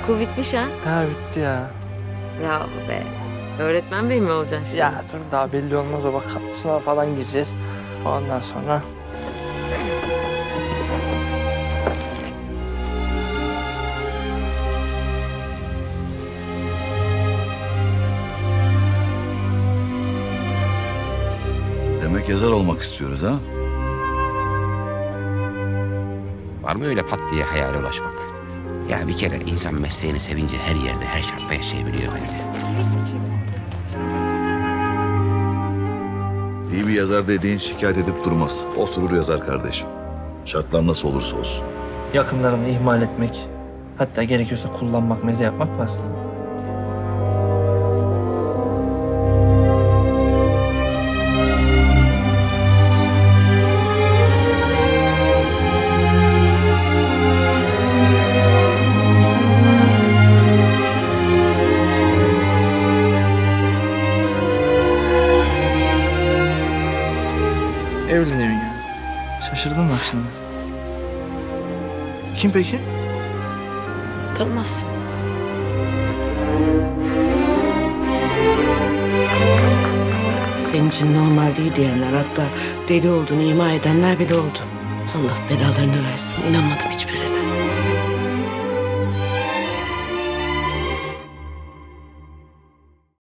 Okul bitmiş ha. Ha bitti ya. Bravo be. Öğretmen bey mi olacaksın şimdi? Ya dur daha belli olmaz o bak. Sınava falan gireceğiz. Ondan sonra... Demek yazar olmak istiyoruz ha? Var mı öyle pat diye hayale ulaşmak? Ya bir kere insan mesleğini sevince her yerde, her şartta yaşayabiliyor bence. İyi bir yazar dediğin şikayet edip durmaz. Oturur yazar kardeşim. Şartlar nasıl olursa olsun. Yakınlarını ihmal etmek, hatta gerekiyorsa kullanmak, meze yapmak pahasına. Evleniyorsun ya. Şaşırdın bak şimdi. Kim peki? Tanımazsın. Senin için normal değil diyenler, hatta deli olduğunu ima edenler bile oldu. Allah belalarını versin. İnanmadım hiçbirine.